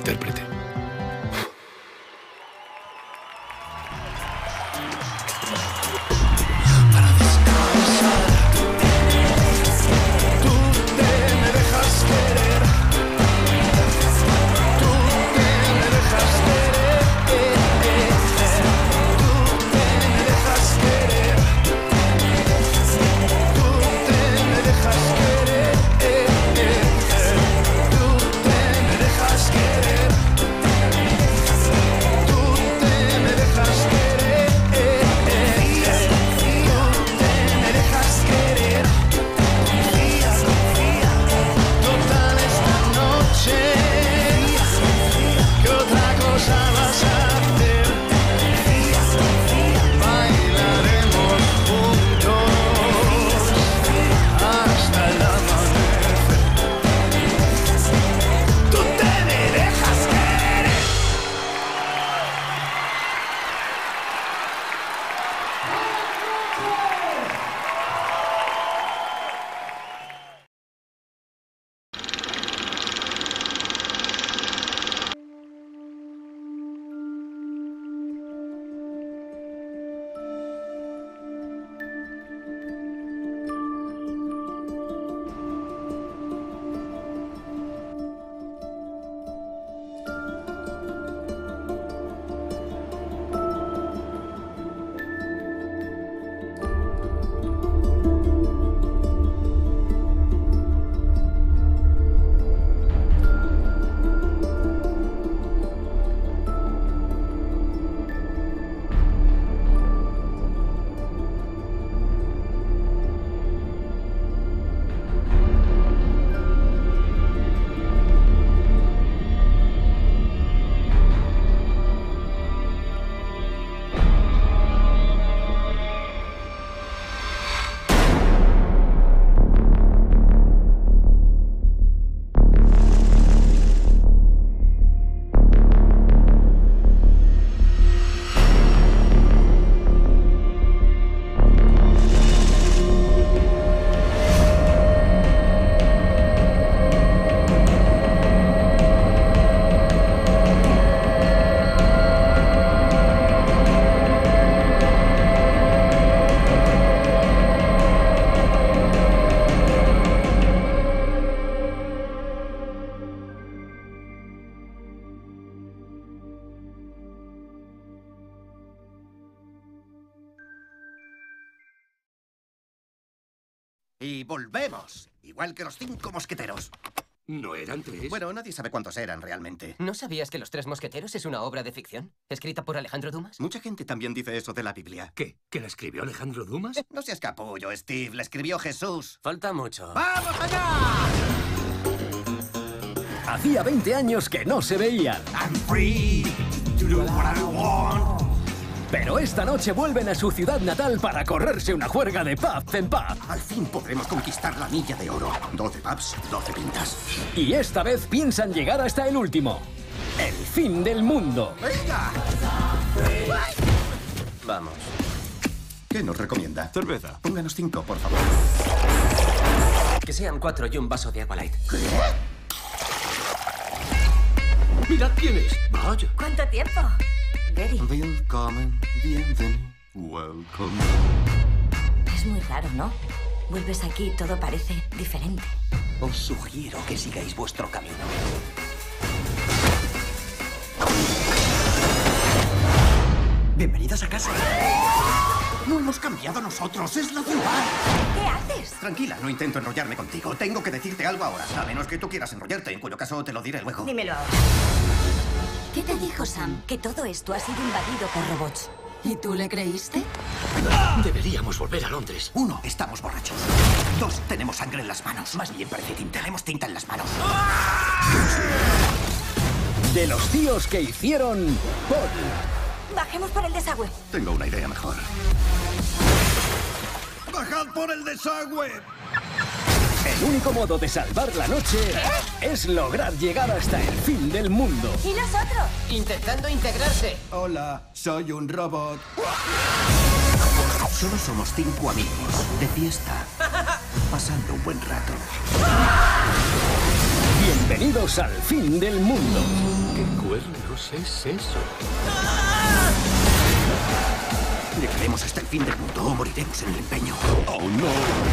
intérprete. Y volvemos, igual que los 5 mosqueteros. ¿No eran 3? Bueno, nadie sabe cuántos eran realmente. ¿No sabías que Los Tres Mosqueteros es una obra de ficción? ¿Escrita por Alejandro Dumas? Mucha gente también dice eso de la Biblia. ¿Qué? ¿Que la escribió Alejandro Dumas? No seas capullo, Steve. La escribió Jesús. Falta mucho. ¡Vamos allá! Hacía 20 años que no se veían. I'm free to do what I want. Pero esta noche vuelven a su ciudad natal para correrse una juerga de pub en pub. Al fin podremos conquistar la anilla de oro. 12 pubs, 12 pintas. Y esta vez piensan llegar hasta el último. El fin del mundo. ¡Venga! Vamos. ¿Qué nos recomienda? Cerveza. Pónganos 5, por favor. Que sean 4 y un vaso de agua light. ¡Mirad quién es! ¡Vaya! ¿Cuánto tiempo? Gary, Willkommen, bienvenido, welcome. es muy raro, ¿no? Vuelves aquí y todo parece diferente. Os sugiero que sigáis vuestro camino. Bienvenidos a casa. No hemos cambiado nosotros, es la ciudad. ¿Qué haces? Tranquila, no intento enrollarme contigo. Tengo que decirte algo ahora. A menos que tú quieras enrollarte, en cuyo caso te lo diré luego. Dímelo ahora. ¿Qué te dijo Sam? Que todo esto ha sido invadido por robots. ¿Y tú le creíste? Deberíamos volver a Londres. 1, estamos borrachos. 2, tenemos sangre en las manos. Más bien parece tinta. Tenemos tinta en las manos. De los tíos que hicieron Paul. Bajemos por el desagüe. Tengo una idea mejor. ¡Bajad por el desagüe! El único modo de salvar la noche es lograr llegar hasta el fin del mundo. ¿Y nosotros? Intentando integrarse. Hola, soy un robot. Solo somos 5 amigos de fiesta, pasando un buen rato. Bienvenidos al fin del mundo. ¿Qué cuernos es eso? Llegaremos hasta el fin del mundo o moriremos en el empeño. ¡Oh, no!